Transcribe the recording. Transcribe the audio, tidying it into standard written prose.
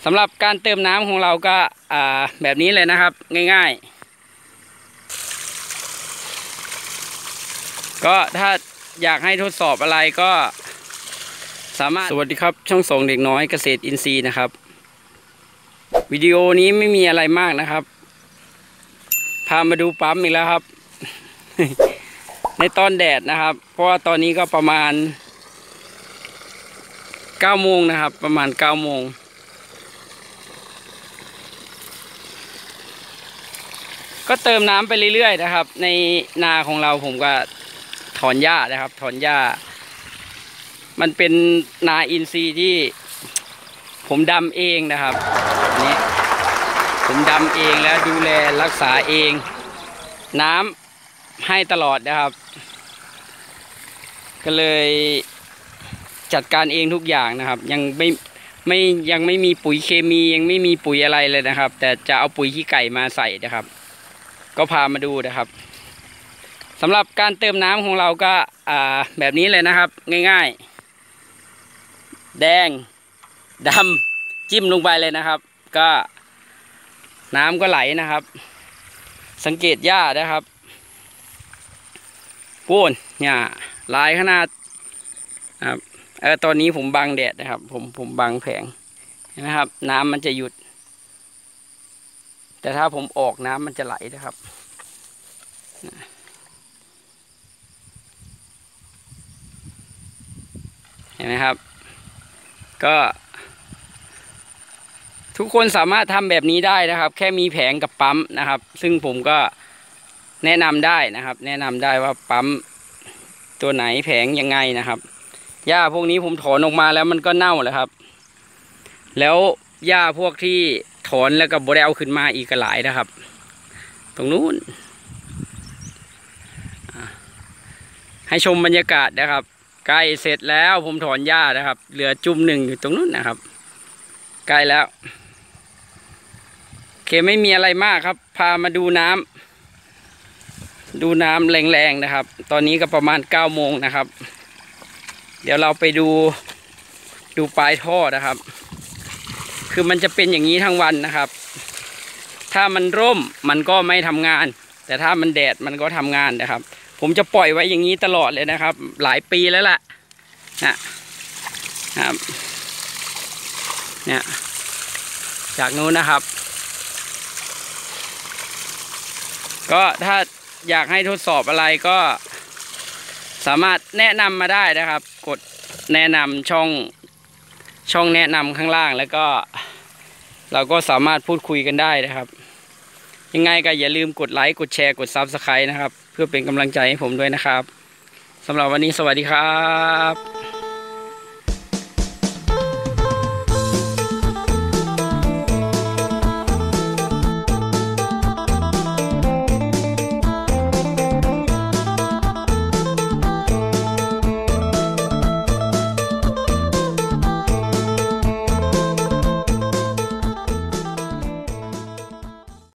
สำหรับการเติมน้ำของเราก็แบบนี้เลยนะครับง่ายๆก็ถ้าอยากให้ทดสอบอะไรก็สามารถสวัสดีครับช่องส่งเด็กน้อยเกษตรอินทรีย์นะครับวิดีโอนี้ไม่มีอะไรมากนะครับพามาดูปั๊มอีกแล้วครับ ในตอนแดดนะครับเพราะว่าตอนนี้ก็ประมาณ9 โมงนะครับประมาณ9 โมงก็เติมน้ำไปเรื่อยๆนะครับในนาของเราผมก็ถอนหญ้านะครับถอนหญ้ามันเป็นนาอินทรีย์ที่ผมดำเองนะครับนี่ผมดำเองแล้วดูแลรักษาเองน้ำให้ตลอดนะครับก็เลยจัดการเองทุกอย่างนะครับยังไม่มีปุ๋ยเคมียังไม่มีปุ๋ยอะไรเลยนะครับแต่จะเอาปุ๋ยขี้ไก่มาใส่นะครับก็พามาดูนะครับสำหรับการเติมน้ำของเราก็แบบนี้เลยนะครับง่ายๆแดงดำจิ้มลงไปเลยนะครับก็น้ำก็ไหลนะครับสังเกตหญ้านะครับปูนเนี่ยลายขนาดครับตอนนี้ผมบังแดดนะครับผมบังแผงนะครับน้ำมันจะหยุดแต่ถ้าผมออกน้ำมันจะไหลนะครับเห็นไหมครับก็ทุกคนสามารถทำแบบนี้ได้นะครับแค่มีแผงกับปั๊มนะครับซึ่งผมก็แนะนำได้นะครับแนะนำได้ว่าปั๊มตัวไหนแผงยังไงนะครับหญ้าพวกนี้ผมถอนออกมาแล้วมันก็เน่าแล้วครับแล้วหญ้าพวกที่ถอนแล้วก็บ่ได้เอาขึ้นมาอีกหลายนะครับตรงนู้นให้ชมบรรยากาศนะครับใกล้เสร็จแล้วผมถอนหญ้านะครับเหลือจุ่มหนึ่งอยู่ตรงนู้นนะครับใกล้แล้วโอเคไม่มีอะไรมากครับพามาดูน้ำแรงๆนะครับตอนนี้ก็ประมาณ9 โมงนะครับเดี๋ยวเราไปดูปลายท่อนะครับคือมันจะเป็นอย่างนี้ทั้งวันนะครับถ้ามันร่มมันก็ไม่ทำงานแต่ถ้ามันแดดมันก็ทำงานนะครับผมจะปล่อยไว้อย่างนี้ตลอดเลยนะครับหลายปีแล้วล่ะนะครับเนี่ยจากนู้นนะครับก็ถ้าอยากให้ทดสอบอะไรก็สามารถแนะนำมาได้นะครับกดแนะนำช่องแนะนำข้างล่างแล้วก็เราก็สามารถพูดคุยกันได้นะครับยังไงก็อย่าลืมกดไลค์กดแชร์กด Subscribe นะครับเพื่อเป็นกำลังใจให้ผมด้วยนะครับสำหรับวันนี้สวัสดีครับ